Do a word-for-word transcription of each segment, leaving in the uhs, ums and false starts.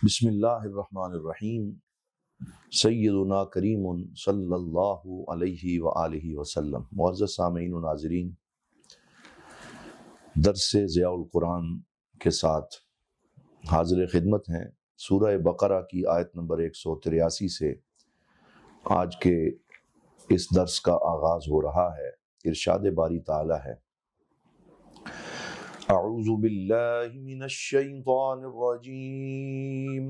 بسم اللہ الرحمن الرحیم۔ سیدنا کریم صلی اللہ علیہ وآلہ وسلم۔ معزز سامعین و ناظرین، درس ضیاء القرآن کے ساتھ حاضر خدمت ہیں۔ سورہ بقرہ کی آیت نمبر ایک سو تریاسی سے آج کے اس درس کا آغاز ہو رہا ہے۔ ارشاد باری تعالی ہے، اعوذ باللہ من الشیطان الرجیم،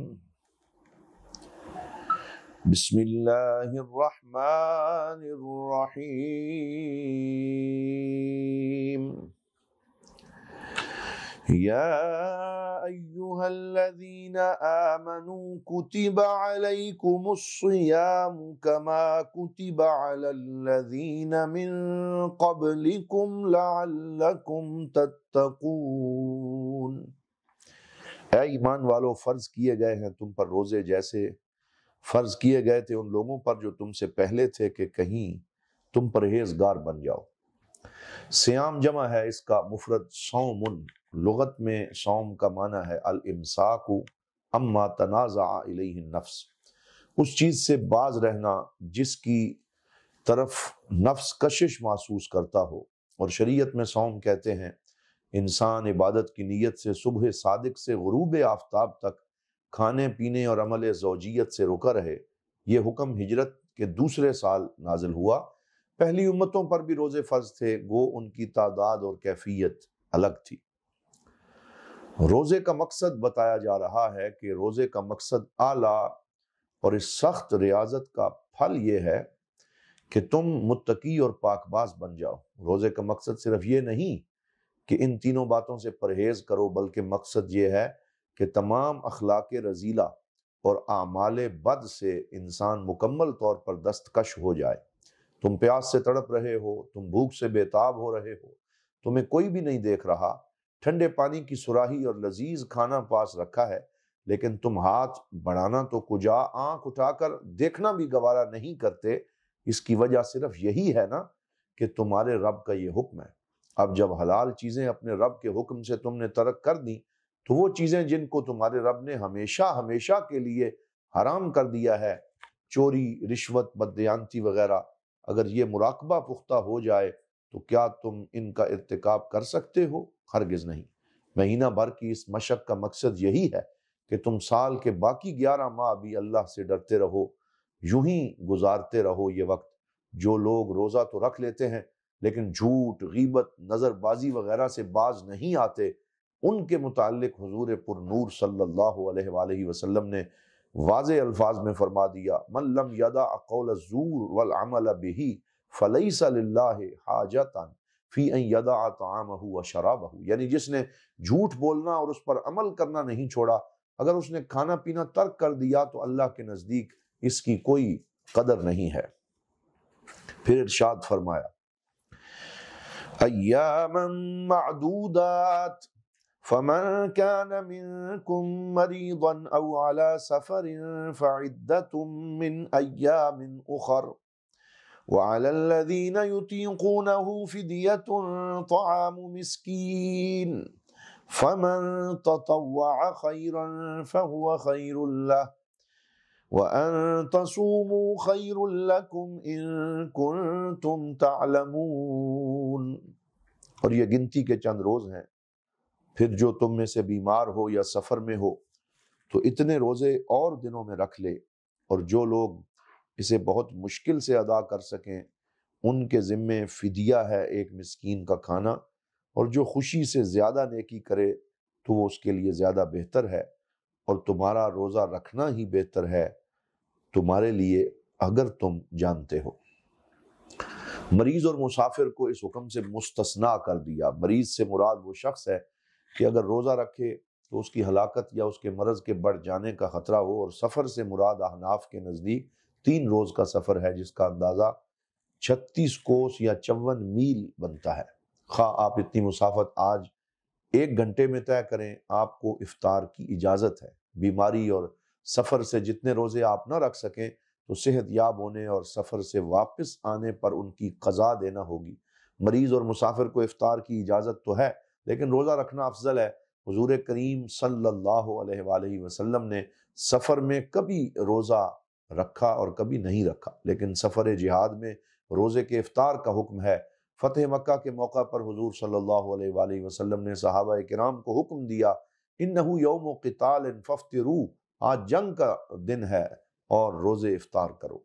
بسم اللہ الرحمن الرحیم، یا ایہا الذین آمنوا کتب علیکم الصیام کما کتب علی الذین من قبلکم لعلکم تتقون۔ اے ایمان والو، فرض کیے گئے ہیں تم پر روزے جیسے فرض کیے گئے تھے ان لوگوں پر جو تم سے پہلے تھے، کہ کہیں تم پرہیزگار بن جاؤ۔ سیام جمع ہے اس کا مفرد صومن۔ لغت میں صوم کا معنی ہے الامساک اما تنازع الیہ النفس، اس چیز سے باز رہنا جس کی طرف نفس کشش محسوس کرتا ہو، اور شریعت میں صوم کہتے ہیں انسان عبادت کی نیت سے صبح صادق سے غروب آفتاب تک کھانے پینے اور عمل زوجیت سے رکا رہے۔ یہ حکم ہجرت کے دوسرے سال نازل ہوا۔ پہلی امتوں پر بھی روزے فرض تھے، گو ان کی تعداد اور کیفیت الگ تھی۔ روزے کا مقصد بتایا جا رہا ہے کہ روزے کا مقصد اعلیٰ اور اس سخت ریاضت کا پھل یہ ہے کہ تم متقی اور پاک باز بن جاؤ۔ روزے کا مقصد صرف یہ نہیں کہ ان تینوں باتوں سے پرہیز کرو، بلکہ مقصد یہ ہے کہ تمام اخلاق رذیلہ اور اعمال بد سے انسان مکمل طور پر دستکش ہو جائے۔ تم پیاس سے تڑپ رہے ہو، تم بھوک سے بےتاب ہو رہے ہو، تمہیں کوئی بھی نہیں دیکھ رہا، ٹھنڈے پانی کی سراہی اور لذیذ کھانا پاس رکھا ہے، لیکن تم ہاتھ بڑھانا تو کجا، آنکھ اٹھا کر دیکھنا بھی گوارا نہیں کرتے۔ اس کی وجہ صرف یہی ہے نا کہ تمہارے رب کا یہ حکم ہے۔ اب جب حلال چیزیں اپنے رب کے حکم سے تم نے ترک کر دیں، تو وہ چیزیں جن کو تمہارے رب نے ہمیشہ ہمیشہ کے لیے حرام کر دیا ہے، چوری، رشوت، بددیانتی وغیرہ، اگر یہ مراقبہ پختہ ہو جائے تو کیا تم ان کا ارتکاب کر سکتے ہو؟ ہرگز نہیں۔ مہینہ بھر کی اس مشق کا مقصد یہی ہے کہ تم سال کے باقی گیارہ ماہ بھی اللہ سے ڈرتے رہو، یوں ہی گزارتے رہو یہ وقت۔ جو لوگ روزہ تو رکھ لیتے ہیں لیکن جھوٹ، غیبت، نظر بازی وغیرہ سے باز نہیں آتے، ان کے متعلق حضور پر نور صلی اللہ علیہ وآلہ وسلم نے واضح الفاظ میں فرما دیا، من لم یدع قول الزور والعمل به فلیس للہ حاجۃ فی ان یدع طعامہ وشرابہ، یعنی جس نے جھوٹ بولنا اور اس پر عمل کرنا نہیں چھوڑا، اگر اس نے کھانا پینا ترک کر دیا تو اللہ کے نزدیک اس کی کوئی قدر نہیں ہے۔ پھر ارشاد فرمایا، ایاما معدودات فمن كان منكم مريضا أو على سفر فعدة من أيام أخر وعلى الذين يطيقونه فدية طعام مسكين فمن تطوع خيرا فهو خير له وأن تصوموا خير لكم إن كنتم تعلمون۔ اور یہ گنتی کے چند روز ہیں، پھر جو تم میں سے بیمار ہو یا سفر میں ہو تو اتنے روزے اور دنوں میں رکھ لے، اور جو لوگ اسے بہت مشکل سے ادا کر سکیں ان کے ذمے فدیہ ہے ایک مسکین کا کھانا، اور جو خوشی سے زیادہ نیکی کرے تو وہ اس کے لیے زیادہ بہتر ہے، اور تمہارا روزہ رکھنا ہی بہتر ہے تمہارے لیے اگر تم جانتے ہو۔ مریض اور مسافر کو اس حکم سے مستثنا کر دیا۔ مریض سے مراد وہ شخص ہے کہ اگر روزہ رکھے تو اس کی ہلاکت یا اس کے مرض کے بڑھ جانے کا خطرہ ہو، اور سفر سے مراد احناف کے نزدیک تین روز کا سفر ہے جس کا اندازہ چھتیس کوس یا چون میل بنتا ہے۔ خواہ آپ اتنی مسافت آج ایک گھنٹے میں طے کریں، آپ کو افطار کی اجازت ہے۔ بیماری اور سفر سے جتنے روزے آپ نہ رکھ سکیں تو صحت یاب ہونے اور سفر سے واپس آنے پر ان کی قضا دینا ہوگی۔ مریض اور مسافر کو افطار کی اجازت تو ہے، لیکن روزہ رکھنا افضل ہے حضور کریم صلی اللہ علیہ وآلہ وسلم نے سفر میں کبھی روزہ رکھا اور کبھی نہیں رکھا، لیکن سفر جہاد میں روزے کے افطار کا حکم ہے۔ فتح مکہ کے موقع پر حضور صلی اللہ علیہ وآلہ وسلم نے صحابہ کرام کو حکم دیا، انہو یوم قتال فافطروا، آج جنگ کا دن ہے اور روزے افطار کرو۔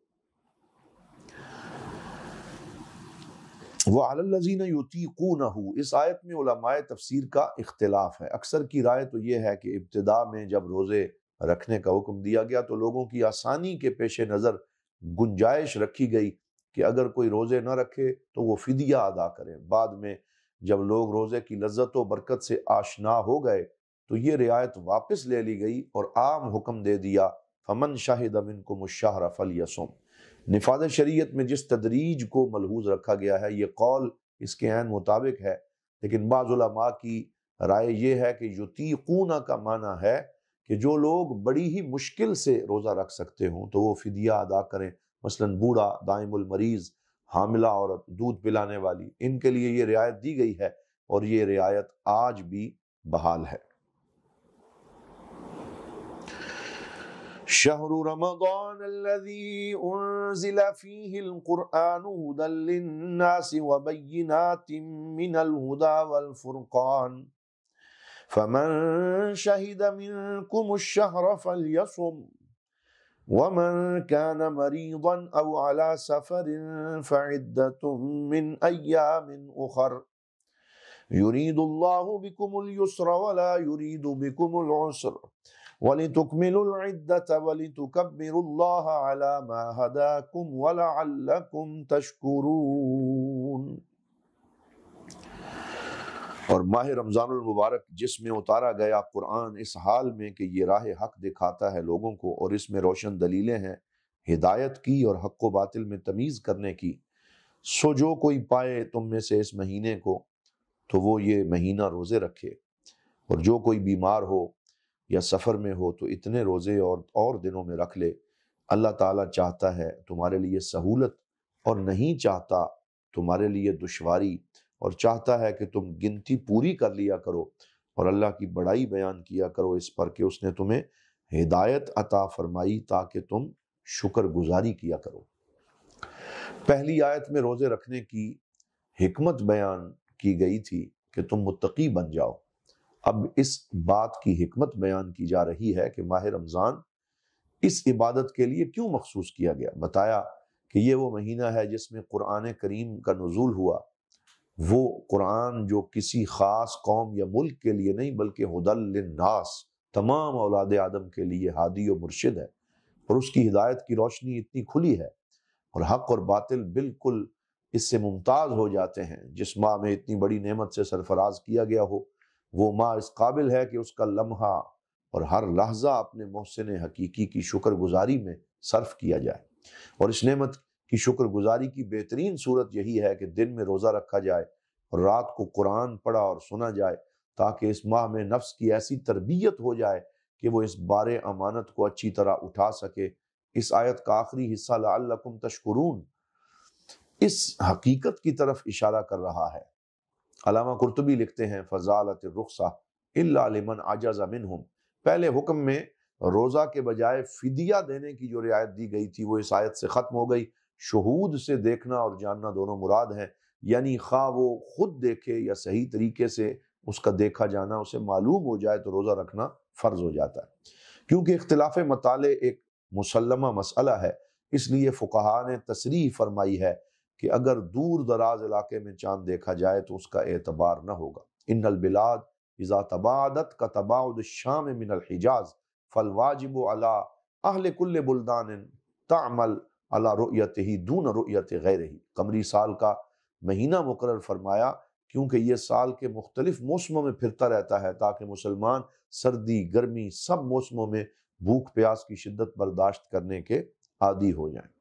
وَعَلَى الَّذِينَ يُطِيقُونَهُ، اس آیت میں علماء تفسیر کا اختلاف ہے۔ اکثر کی رائے تو یہ ہے کہ ابتدا میں جب روزے رکھنے کا حکم دیا گیا تو لوگوں کی آسانی کے پیش نظر گنجائش رکھی گئی کہ اگر کوئی روزے نہ رکھے تو وہ فدیہ ادا کریں۔ بعد میں جب لوگ روزے کی لذت و برکت سے آشنا ہو گئے تو یہ رعایت واپس لے لی گئی اور عام حکم دے دیا، فَمَنْ شَهِدَ مِنْكُمُ الشَّهْرَ فَلْيَصُمْ۔ نفاذ شریعت میں جس تدریج کو ملحوظ رکھا گیا ہے یہ قول اس کے عین مطابق ہے، لیکن بعض علماء کی رائے یہ ہے کہ یطیقون کا معنی ہے کہ جو لوگ بڑی ہی مشکل سے روزہ رکھ سکتے ہوں تو وہ فدیہ ادا کریں، مثلا بوڑھا، دائم المریض، حاملہ عورت، دودھ پلانے والی، ان کے لیے یہ رعایت دی گئی ہے اور یہ رعایت آج بھی بحال ہے۔ شہر رمضان الذي انزل فيه القرآن هدى للناس وبينات من الهدى والفرقان فمن شهد منكم الشهر فليصم ومن كان مريضا أو على سفر فعدة من أيام أخر يريد الله بكم اليسر ولا يريد بكم العسر وَلِتُكْمِلُوا الْعِدَّةَ وَلِتُكَبِّرُوا اللَّهَ عَلَى مَا هَدَاكُمْ وَلَعَلَّكُمْ تَشْكُرُونَ۔ اور ماہ رمضان المبارک جس میں اتارا گیا قرآن اس حال میں کہ یہ راہ حق دکھاتا ہے لوگوں کو اور اس میں روشن دلیلیں ہیں ہدایت کی اور حق و باطل میں تمیز کرنے کی، سو جو کوئی پائے تم میں سے اس مہینے کو تو وہ یہ مہینہ روزے رکھے، اور جو کوئی بیمار ہو یا سفر میں ہو تو اتنے روزے اور اور دنوں میں رکھ لے۔ اللہ تعالیٰ چاہتا ہے تمہارے لیے سہولت اور نہیں چاہتا تمہارے لیے دشواری، اور چاہتا ہے کہ تم گنتی پوری کر لیا کرو اور اللہ کی بڑائی بیان کیا کرو اس پر کہ اس نے تمہیں ہدایت عطا فرمائی تاکہ تم شکر گزاری کیا کرو۔ پہلی آیت میں روزے رکھنے کی حکمت بیان کی گئی تھی کہ تم متقی بن جاؤ۔ اب اس بات کی حکمت بیان کی جا رہی ہے کہ ماہ رمضان اس عبادت کے لیے کیوں مخصوص کیا گیا۔ بتایا کہ یہ وہ مہینہ ہے جس میں قرآن کریم کا نزول ہوا، وہ قرآن جو کسی خاص قوم یا ملک کے لیے نہیں بلکہ ہدی للناس، تمام اولاد آدم کے لیے ہادی و مرشد ہے، اور اس کی ہدایت کی روشنی اتنی کھلی ہے اور حق اور باطل بالکل اس سے ممتاز ہو جاتے ہیں۔ جس ماہ میں اتنی بڑی نعمت سے سرفراز کیا گیا ہو وہ ماہ اس قابل ہے کہ اس کا لمحہ اور ہر لحظہ اپنے محسن حقیقی کی شکر گزاری میں صرف کیا جائے، اور اس نعمت کی شکر گزاری کی بہترین صورت یہی ہے کہ دن میں روزہ رکھا جائے اور رات کو قرآن پڑھا اور سنا جائے، تاکہ اس ماہ میں نفس کی ایسی تربیت ہو جائے کہ وہ اس بار امانت کو اچھی طرح اٹھا سکے۔ اس آیت کا آخری حصہ لعلکم تشکرون اس حقیقت کی طرف اشارہ کر رہا ہے۔ علامہ قرطبی لکھتے ہیں فضالت الرخصہ الا لمن عجز منہم، پہلے حکم میں روزہ کے بجائے فدیہ دینے کی جو رعایت دی گئی تھی وہ اس آیت سے ختم ہو گئی۔ شہود سے دیکھنا اور جاننا دونوں مراد ہیں، یعنی خواہ وہ خود دیکھے یا صحیح طریقے سے اس کا دیکھا جانا اسے معلوم ہو جائے تو روزہ رکھنا فرض ہو جاتا ہے۔ کیونکہ اختلاف مطالع ایک مسلمہ مسئلہ ہے، اس لیے فقہاء نے تصریح فرمائی ہے کہ اگر دور دراز علاقے میں چاند دیکھا جائے تو اس کا اعتبار نہ ہوگا۔ ان البلاد اذا تباعدت کتباعد الشام من الحجاز فالواجب علی اہل کل بلدان تعمل علی رؤیتہ دون رؤیت غیرہ۔ قمری سال کا مہینہ مقرر فرمایا کیونکہ یہ سال کے مختلف موسموں میں پھرتا رہتا ہے تاکہ مسلمان سردی گرمی سب موسموں میں بھوک پیاس کی شدت برداشت کرنے کے عادی ہو جائیں۔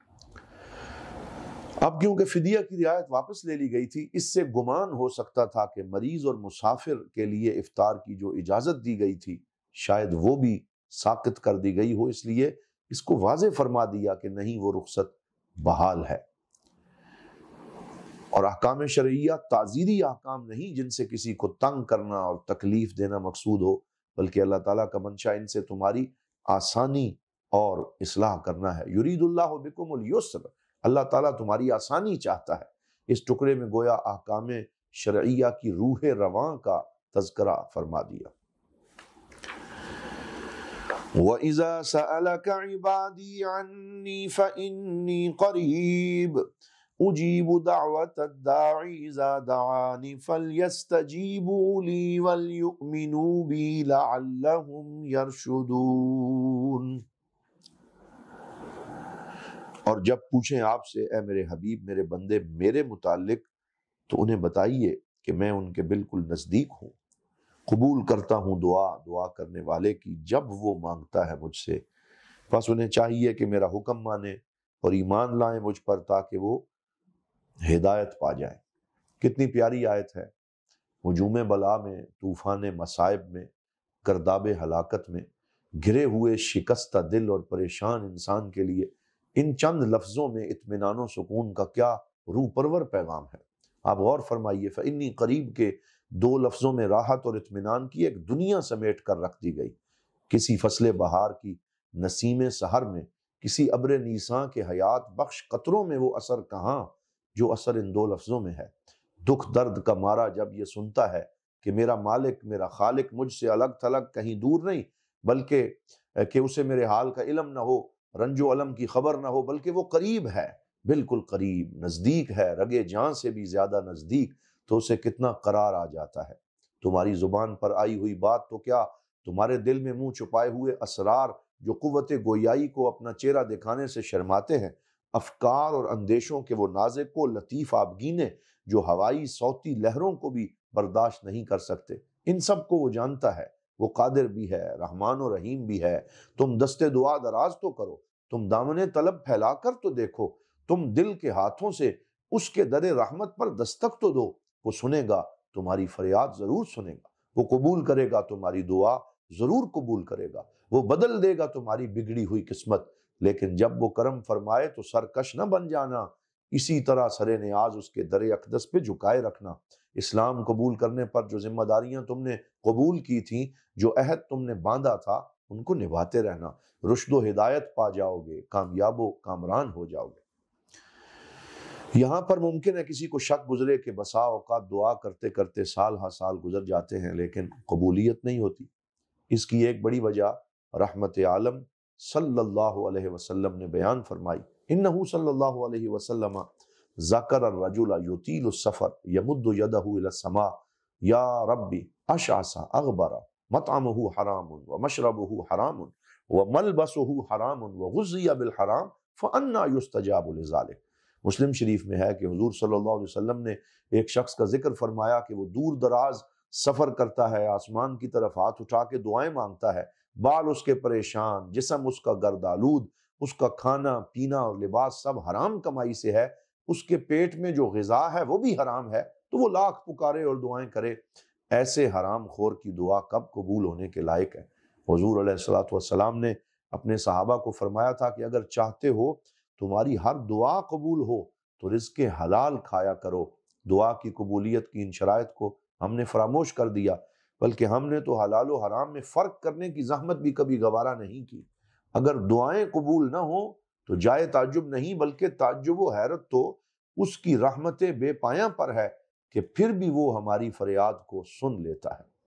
اب کیونکہ فدیہ کی رعایت واپس لے لی گئی تھی، اس سے گمان ہو سکتا تھا کہ مریض اور مسافر کے لیے افطار کی جو اجازت دی گئی تھی شاید وہ بھی ساقط کر دی گئی ہو، اس لیے اس کو واضح فرما دیا کہ نہیں، وہ رخصت بحال ہے۔ اور احکام شرعیہ تعزیری احکام نہیں جن سے کسی کو تنگ کرنا اور تکلیف دینا مقصود ہو، بلکہ اللہ تعالیٰ کا منشا ان سے تمہاری آسانی اور اصلاح کرنا ہے۔ یرید اللہ بکم الیسر، اللہ تعالیٰ تمہاری آسانی چاہتا ہے۔ اس ٹکڑے میں گویا احکام شرعیہ کی روح رواں کا تذکرہ فرما دیا۔ وَإِذَا سَأَلَكَ عِبَادِي عَنِّي فَإِنِّي قَرِيبٌ أُجِيبُ دَعْوَةَ الدَّاعِ إِذَا دَعَانِ فَلْيَسْتَجِيبُوا لِي وَلْيُؤْمِنُوا بِي لَعَلَّهُمْ يَرْشُدُونَ۔ اور جب پوچھیں آپ سے اے میرے حبیب، میرے بندے میرے متعلق، تو انہیں بتائیے کہ میں ان کے بالکل نزدیک ہوں، قبول کرتا ہوں دعا دعا کرنے والے کی جب وہ مانگتا ہے مجھ سے۔ بس انہیں چاہیے کہ میرا حکم مانیں اور ایمان لائیں مجھ پر تاکہ وہ ہدایت پا جائیں۔ کتنی پیاری آیت ہے۔ ہجوم بلا میں، طوفان مصائب میں، گرداب ہلاکت میں گھرے ہوئے شکستہ دل اور پریشان انسان کے لیے ان چند لفظوں میں اطمینان و سکون کا کیا روح پرور پیغام ہے۔ آپ غور فرمائیے، فإنی قریب کے دو لفظوں میں راحت اور اطمینان کی ایک دنیا سمیٹ کر رکھ دی گئی۔ کسی فصل بہار کی نسیم سحر میں، کسی ابر نیساں کے حیات بخش قطروں میں وہ اثر کہاں جو اثر ان دو لفظوں میں ہے۔ دکھ درد کا مارا جب یہ سنتا ہے کہ میرا مالک، میرا خالق مجھ سے الگ تھلگ کہیں دور نہیں، بلکہ کہ اسے میرے حال کا علم نہ ہو، رنج و علم کی خبر نہ ہو، بلکہ وہ قریب ہے، بالکل قریب، نزدیک ہے، رگے جاں سے بھی زیادہ نزدیک، تو اسے کتنا قرار آ جاتا ہے۔ تمہاری زبان پر آئی ہوئی بات تو کیا، تمہارے دل میں منہ چھپائے ہوئے اسرار جو قوت گویائی کو اپنا چہرہ دکھانے سے شرماتے ہیں، افکار اور اندیشوں کے وہ نازک و لطیف آبگینے جو ہوائی صوتی لہروں کو بھی برداشت نہیں کر سکتے، ان سب کو وہ جانتا ہے۔ وہ قادر بھی ہے، رحمان و رحیم بھی ہے۔ تم دست دعا دراز تو کرو، تم دامن طلب پھیلا کر تو دیکھو، تم دل کے ہاتھوں سے اس کے در رحمت پر دستک تو دو۔ وہ سنے گا، تمہاری فریاد ضرور سنے گا، وہ قبول کرے گا، تمہاری دعا ضرور قبول کرے گا، وہ بدل دے گا تمہاری بگڑی ہوئی قسمت۔ لیکن جب وہ کرم فرمائے تو سرکش نہ بن جانا، اسی طرح سر نیاز اس کے در اقدس پہ جھکائے رکھنا۔ اسلام قبول کرنے پر جو ذمہ داریاں تم نے قبول کی تھیں، جو عہد تم نے باندھا تھا، ان کو نبھاتے رہنا، رشد و ہدایت پا جاؤ گے، کامیاب و کامران ہو جاؤ گے۔ یہاں پر ممکن ہے کسی کو شک گزرے کہ بسا اوقات دعا کرتے کرتے سال ہا سال گزر جاتے ہیں لیکن قبولیت نہیں ہوتی۔ اس کی ایک بڑی وجہ رحمت عالم صلی اللہ علیہ وسلم نے بیان فرمائی۔ انہو صلی اللہ علیہ وسلم ذکر الرجل یطیل السفر یمد یدہ الی السماء یا ربی اشعث اغبر مطعمہ حرام ومشربہ حرام وملبسہ حرام وغذی بالحرام فأنی یستجاب لذلک۔ مسلم شریف میں ہے کہ حضور صلی اللہ علیہ وسلم نے ایک شخص کا ذکر فرمایا کہ وہ دور دراز سفر کرتا ہے، آسمان کی طرف ہاتھ اٹھا کے دعائیں مانگتا ہے، بال اس کے پریشان، جسم اس کا گرد آلود، اس کا کھانا پینا اور لباس سب حرام کمائی سے ہے، اس کے پیٹ میں جو غذا ہے وہ بھی حرام ہے، تو وہ لاکھ پکارے اور دعائیں کرے، ایسے حرام خور کی دعا کب قبول ہونے کے لائق ہے؟ حضور علیہ الصلوۃ والسلام نے اپنے صحابہ کو فرمایا تھا کہ اگر چاہتے ہو تمہاری ہر دعا قبول ہو تو رزق حلال کھایا کرو۔ دعا کی قبولیت کی ان شرائط کو ہم نے فراموش کر دیا، بلکہ ہم نے تو حلال و حرام میں فرق کرنے کی زحمت بھی کبھی گوارا نہیں کی۔ اگر دعائیں قبول نہ ہوں تو جائے تعجب نہیں، بلکہ تعجب و حیرت تو اس کی رحمت بے پایاں پر ہے کہ پھر بھی وہ ہماری فریاد کو سن لیتا ہے۔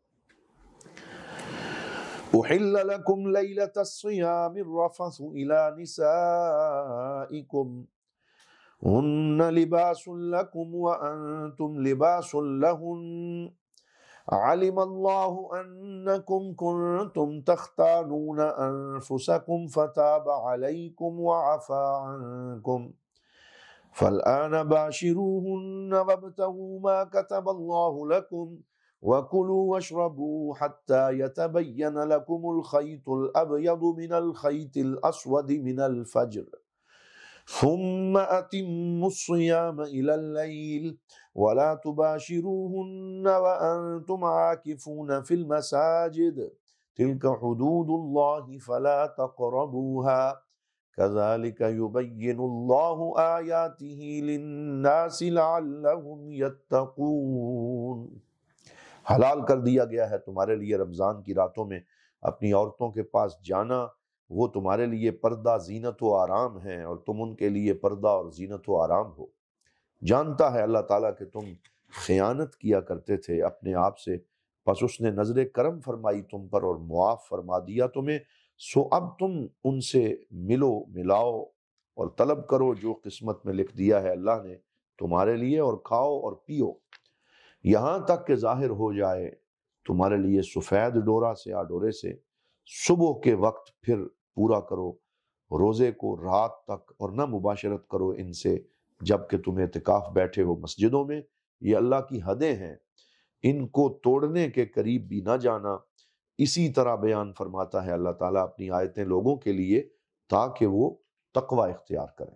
احل لکم لیلۃ الصیام الرفث الی نسائکم ہن لباس لکم وانتم لباس لہن علم اللہ انکم کنتم تختانون انفسکم فتاب علیکم وعفا عنکم فالآن باشروہن وابتغوا ما کتب اللہ لکم وَكُلُوا وَاشْرَبُوا حَتَّى يَتَبَيَّنَ لَكُمُ الْخَيْطُ الْأَبْيَضُ مِنَ الْخَيْطِ الْأَسْوَدِ مِنَ الْفَجْرِ ثُمَّ أَتِمُّوا الصِّيَامَ إِلَى اللَّيْلِ وَلَا تُبَاشِرُوهُنَّ وَأَنْتُمْ عَاكِفُونَ فِي الْمَسَاجِدِ تِلْكَ حُدُودُ اللَّهِ فَلَا تَقْرَبُوهَا کذالک یبین اللہ آیاتہ للناس لعلہم یتقون۔ حلال کر دیا گیا ہے تمہارے لیے رمضان کی راتوں میں اپنی عورتوں کے پاس جانا، وہ تمہارے لیے پردہ زینت و آرام ہیں اور تم ان کے لیے پردہ اور زینت و آرام ہو۔ جانتا ہے اللہ تعالیٰ کہ تم خیانت کیا کرتے تھے اپنے آپ سے، پس اس نے نظر کرم فرمائی تم پر اور معاف فرما دیا تمہیں، سو اب تم ان سے ملو ملاؤ اور طلب کرو جو قسمت میں لکھ دیا ہے اللہ نے تمہارے لیے، اور کھاؤ اور پیو یہاں تک کہ ظاہر ہو جائے تمہارے لیے سفید ڈورا سے یا ڈورے سے۔ صبح کے وقت پھر پورا کرو روزے کو رات تک، اور نہ مباشرت کرو ان سے جب کہ تم اعتکاف بیٹھے ہو مسجدوں میں، یہ اللہ کی حدیں ہیں، ان کو توڑنے کے قریب بھی نہ جانا۔ اسی طرح بیان فرماتا ہے اللہ تعالیٰ اپنی آیتیں لوگوں کے لیے تاکہ وہ تقوی اختیار کریں۔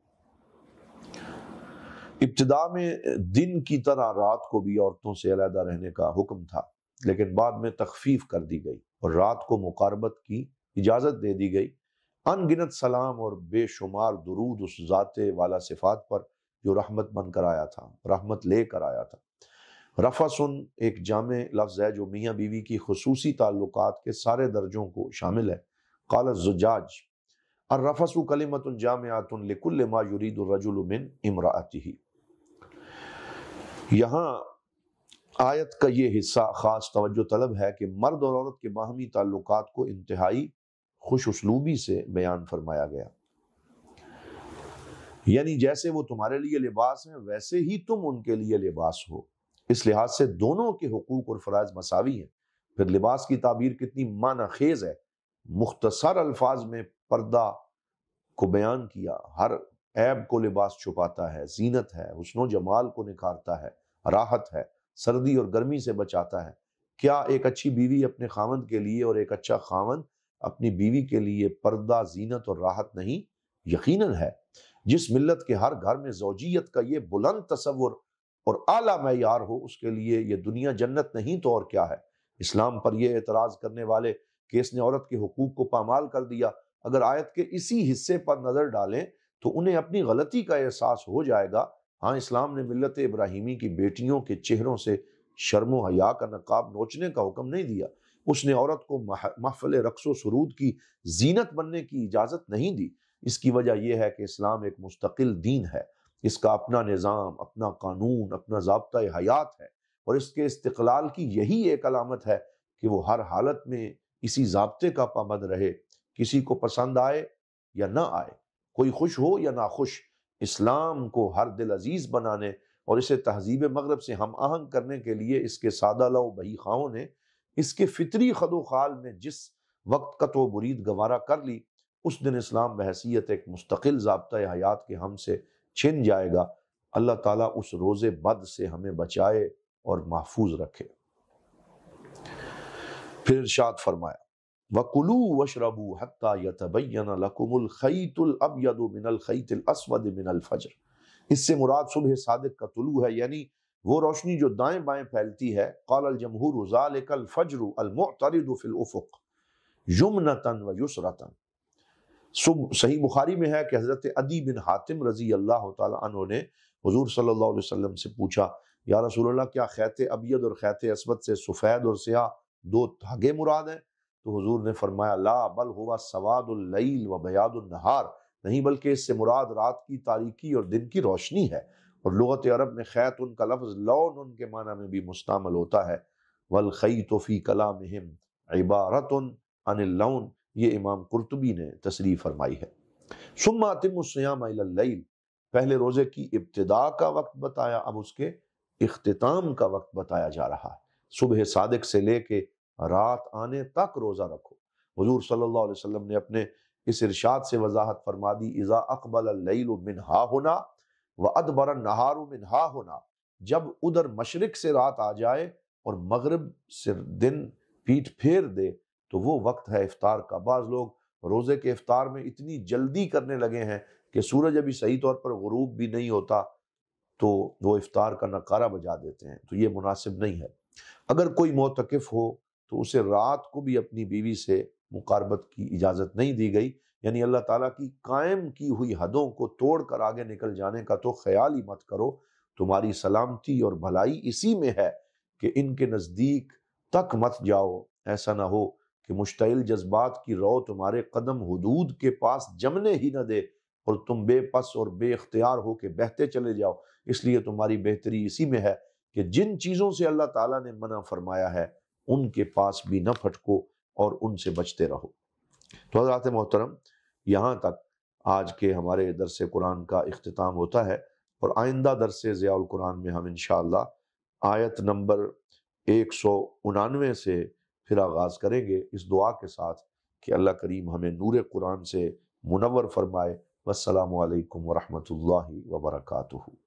ابتدا میں دن کی طرح رات کو بھی عورتوں سے علیحدہ رہنے کا حکم تھا، لیکن بعد میں تخفیف کر دی گئی اور رات کو مقاربت کی اجازت دے دی گئی۔ ان گنت سلام اور بے شمار درود اس ذات والا صفات پر جو رحمت بن کر آیا تھا، رحمت لے کر آیا تھا۔ رفسن ایک جامع لفظ ہے جو میاں بیوی کی خصوصی تعلقات کے سارے درجوں کو شامل ہے۔ قال الزجاج الرفس کلمۃ جامعۃ لکل ما یرید الرجل من امرأتہ۔ یہاں آیت کا یہ حصہ خاص توجہ طلب ہے کہ مرد اور عورت کے باہمی تعلقات کو انتہائی خوش اسلوبی سے بیان فرمایا گیا، یعنی جیسے وہ تمہارے لیے لباس ہیں ویسے ہی تم ان کے لیے لباس ہو۔ اس لحاظ سے دونوں کے حقوق اور فرائض مساوی ہیں۔ پھر لباس کی تعبیر کتنی معنی خیز ہے، مختصر الفاظ میں پردہ کو بیان کیا، ہر عیب کو لباس چھپاتا ہے، زینت ہے، حسن و جمال کو نکھارتا ہے، راحت ہے، سردی اور گرمی سے بچاتا ہے۔ کیا ایک اچھی بیوی اپنے خاوند کے لیے اور ایک اچھا خاوند اپنی بیوی کے لیے پردہ، زینت اور راحت نہیں؟ یقیناً ہے۔ جس ملت کے ہر گھر میں زوجیت کا یہ بلند تصور اور اعلیٰ معیار ہو، اس کے لیے یہ دنیا جنت نہیں تو اور کیا ہے۔ اسلام پر یہ اعتراض کرنے والے کہ اس نے عورت کے حقوق کو پامال کر دیا، اگر آیت کے اسی حصے پر نظر ڈالیں تو انہیں اپنی غلطی کا احساس ہو جائے گا۔ ہاں، اسلام نے ملت ابراہیمی کی بیٹیوں کے چہروں سے شرم و حیا کا نقاب نوچنے کا حکم نہیں دیا، اس نے عورت کو محفل رقص و سرود کی زینت بننے کی اجازت نہیں دی۔ اس کی وجہ یہ ہے کہ اسلام ایک مستقل دین ہے، اس کا اپنا نظام، اپنا قانون، اپنا ضابطہ حیات ہے، اور اس کے استقلال کی یہی ایک علامت ہے کہ وہ ہر حالت میں اسی ضابطے کا پابند رہے، کسی کو پسند آئے یا نہ آئے، کوئی خوش ہو یا ناخوش۔ اسلام کو ہر دل عزیز بنانے اور اسے تہذیب مغرب سے ہم آہنگ کرنے کے لیے اس کے سادہ لو بہی خواہوں نے اس کے فطری خد و خال میں جس وقت قطع و برید گوارا کر لی، اس دن اسلام بحیثیت ایک مستقل ضابطہ حیات کے ہم سے چھن جائے گا۔ اللہ تعالیٰ اس روز بد سے ہمیں بچائے اور محفوظ رکھے۔ پھر ارشاد فرمایا وَكُلُوا وَاشْرَبُوا حَتَّى يَتَبَيَّنَ لَكُمُ الْخَيْطُ الْأَبْيَضُ مِنَ الْخَيْطِ الْأَسْوَدِ مِنَ الْفَجْرِ۔ اس سے مراد صبح صادق کا طلوع ہے، یعنی وہ روشنی جو دائیں بائیں پھیلتی ہے۔ قال الجمہور ذَلِكَ الْفَجْرُ الْمُعْتَرِضُ فِي الْأُفُقِ يُمْنَةً وَيُسْرَةً۔ صحیح بخاری میں ہے کہ حضرت عدی بن حاتم رضی اللہ تعالیٰ عنہ نے حضور صلی اللہ علیہ وسلم سے پوچھا، یا رسول اللہ کیا خیط ابیض اور خیط اسود سے سفید اور سیاہ دو دھاگے مراد ہیں؟ تو حضور نے فرمایا لا بل ہوا سواد اللیل و بیاض النہار، نہیں بلکہ اس سے مراد رات کی تاریکی اور دن کی روشنی ہے۔ اور لغت عرب میں خیط ان کا لفظ لون ان کے معنی میں بھی مستعمل ہوتا ہے۔ والخیط فی کلامہم عبارت عن اللون، یہ امام قرطبی نے تصریح فرمائی ہے۔ ثم اتم الصیام الی اللیل، پہلے روزے کی ابتدا کا وقت بتایا، اب اس کے اختتام کا وقت بتایا جا رہا ہے۔ صبح صادق سے لے کے رات آنے تک روزہ رکھو۔ حضور صلی اللہ علیہ وسلم نے اپنے اس ارشاد سے وضاحت فرما دی، اذا اقبل اللیل من ہا ہونا وادبر النہار من ہا ہونا، جب ادھر مشرق سے رات آ جائے اور مغرب سے دن پیٹھ پھیر دے تو وہ وقت ہے افطار کا۔ بعض لوگ روزے کے افطار میں اتنی جلدی کرنے لگے ہیں کہ سورج ابھی صحیح طور پر غروب بھی نہیں ہوتا تو وہ افطار کا نقارہ بجا دیتے ہیں، تو یہ مناسب نہیں ہے۔ اگر کوئی معتکف ہو تو اسے رات کو بھی اپنی بیوی سے مقاربت کی اجازت نہیں دی گئی، یعنی اللہ تعالیٰ کی قائم کی ہوئی حدوں کو توڑ کر آگے نکل جانے کا تو خیال ہی مت کرو۔ تمہاری سلامتی اور بھلائی اسی میں ہے کہ ان کے نزدیک تک مت جاؤ، ایسا نہ ہو کہ مشتعل جذبات کی رو تمہارے قدم حدود کے پاس جمنے ہی نہ دے اور تم بے پس اور بے اختیار ہو کے بہتے چلے جاؤ۔ اس لیے تمہاری بہتری اسی میں ہے کہ جن چیزوں سے اللہ تعالیٰ نے منع فرمایا ہے ان کے پاس بھی نہ پھٹکو اور ان سے بچتے رہو۔ تو حضرات محترم، یہاں تک آج کے ہمارے درس قرآن کا اختتام ہوتا ہے، اور آئندہ درس ضیاء القرآن میں ہم انشاءاللہ آیت نمبر ایک سو انانوے سے پھر آغاز کریں گے، اس دعا کے ساتھ کہ اللہ کریم ہمیں نور قرآن سے منور فرمائے۔ والسلام علیکم ورحمۃ اللہ وبرکاتہ۔